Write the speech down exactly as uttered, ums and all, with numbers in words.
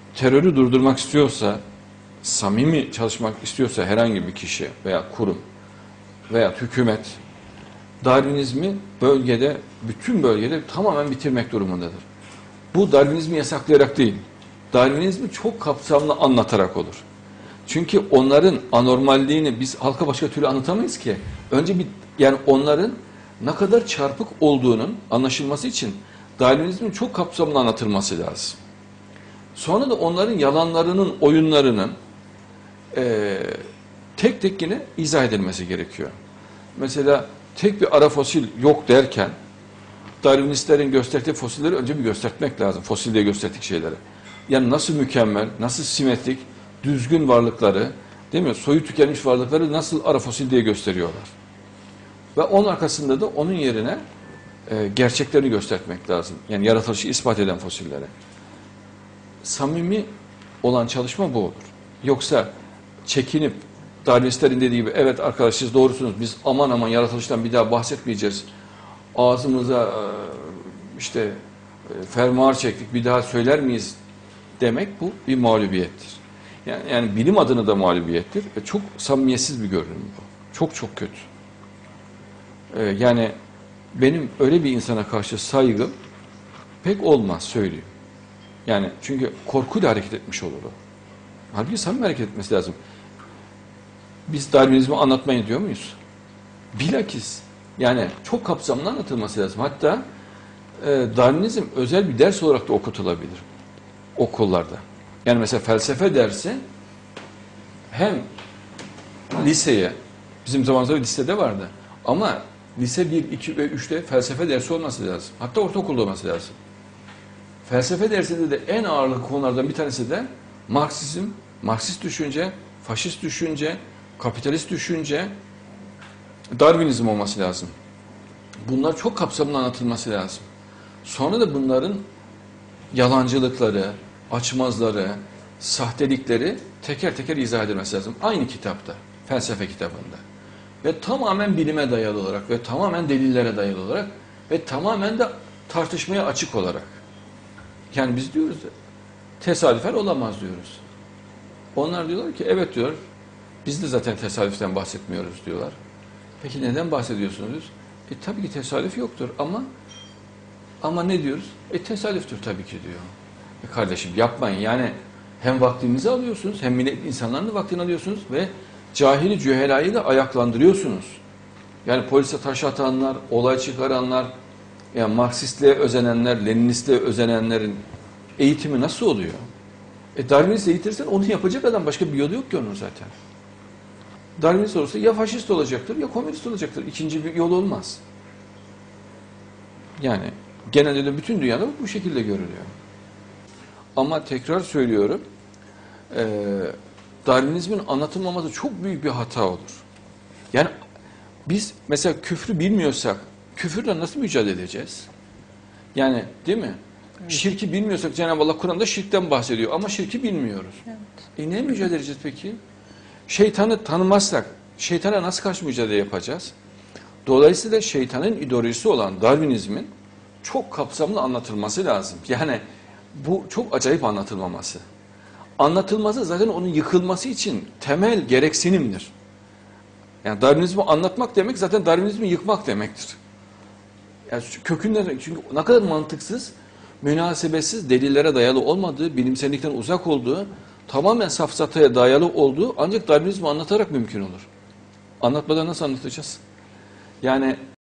terörü durdurmak istiyorsa, samimi çalışmak istiyorsa herhangi bir kişi veya kurum veya hükümet, Darwinizmi bölgede, bütün bölgede tamamen bitirmek durumundadır. Bu Darwinizmi yasaklayarak değil, Darwinizmi çok kapsamlı anlatarak olur. Çünkü onların anormalliğini biz halka başka türlü anlatamayız ki. Önce bir, yani onların ne kadar çarpık olduğunun anlaşılması için Darwinizmin çok kapsamlı anlatılması lazım. Sonra da onların yalanlarının, oyunlarının e, tek tek yine izah edilmesi gerekiyor. Mesela tek bir ara fosil yok derken Darwinistlerin gösterdiği fosilleri önce bir göstermek lazım. Fosil diye gösterdik şeyleri. Yani nasıl mükemmel, nasıl simetrik, düzgün varlıkları, değil mi? Soyu tükenmiş varlıkları nasıl ara fosil diye gösteriyorlar. Ve onun arkasında da onun yerine e, gerçeklerini göstermek lazım. Yani yaratılışı ispat eden fosillere. Samimi olan çalışma bu olur. Yoksa çekinip Darwinistlerin dediği gibi evet arkadaş siz doğrusunuz biz aman aman yaratılıştan bir daha bahsetmeyeceğiz. Ağzımıza işte fermuar çektik bir daha söyler miyiz demek bu bir mağlubiyettir. Yani, yani bilim adına da mağlubiyettir. E, çok samimiyetsiz bir görünüm bu. Çok çok kötü. E, yani benim öyle bir insana karşı saygım pek olmaz söyleyeyim. Yani çünkü korkuyla hareket etmiş olur o. Halbuki samimi hareket etmesi lazım. Biz Darwinizmi anlatmayın diyor muyuz? Bilakis yani çok kapsamlı anlatılması lazım. Hatta e, Darwinizm özel bir ders olarak da okutulabilir okullarda. Yani mesela felsefe dersi hem liseye, bizim zamanımızda lisede vardı ama lise bir, iki ve üçte felsefe dersi olması lazım. Hatta ortaokulda olması lazım. Felsefe dersinde de en ağırlıklı konulardan bir tanesi de Marksizm, Marksist düşünce, faşist düşünce, kapitalist düşünce, Darwinizm olması lazım. Bunlar çok kapsamlı anlatılması lazım. Sonra da bunların yalancılıkları, açmazları, sahtelikleri teker teker izah edilmesi lazım. Aynı kitapta, felsefe kitabında. Ve tamamen bilime dayalı olarak ve tamamen delillere dayalı olarak ve tamamen de tartışmaya açık olarak. Yani biz diyoruz da tesadüfen olamaz diyoruz. Onlar diyorlar ki evet diyor, biz de zaten tesadüften bahsetmiyoruz diyorlar. Peki neden bahsediyorsunuz? E tabii ki tesadüf yoktur ama ama ne diyoruz? E tesadüftür tabii ki diyor. E kardeşim yapmayın yani hem vaktinizi alıyorsunuz hem millet insanların da vaktini alıyorsunuz ve cahili cühelayı da ayaklandırıyorsunuz. Yani polise taş atanlar, olay çıkaranlar, yani Marksistliğe özenenler, Leninistliğe özenenlerin eğitimi nasıl oluyor? E Darwinist eğitirsen onu yapacak adam başka bir yolu yok ki onun zaten. Darwinist olursa ya faşist olacaktır ya komünist olacaktır. İkinci bir yol olmaz. Yani genelde de bütün dünyada bu şekilde görülüyor. Ama tekrar söylüyorum, e, Darwinizmin anlatılmaması çok büyük bir hata olur. Yani biz mesela küfrü bilmiyorsak, küfürle nasıl mücadele edeceğiz? Yani değil mi? Evet. Şirki bilmiyorsak Cenab-ı Allah Kur'an'da şirkten bahsediyor ama şirki bilmiyoruz. Evet. E ne mücadele edeceğiz peki? Şeytanı tanımazsak, şeytana nasıl karşı mücadele yapacağız? Dolayısıyla şeytanın ideolojisi olan Darwinizmin çok kapsamlı anlatılması lazım. Yani bu çok acayip anlatılmaması. Anlatılması zaten onun yıkılması için temel gereksinimdir. Yani Darwinizmi anlatmak demek zaten Darwinizmi yıkmak demektir. Yani kökünden çünkü ne kadar mantıksız, münasebetsiz, delillere dayalı olmadığı, bilimsellikten uzak olduğu, tamamen safsataya dayalı olduğu ancak Darwinizmi anlatarak mümkün olur. Anlatmadan nasıl anlatacağız? Yani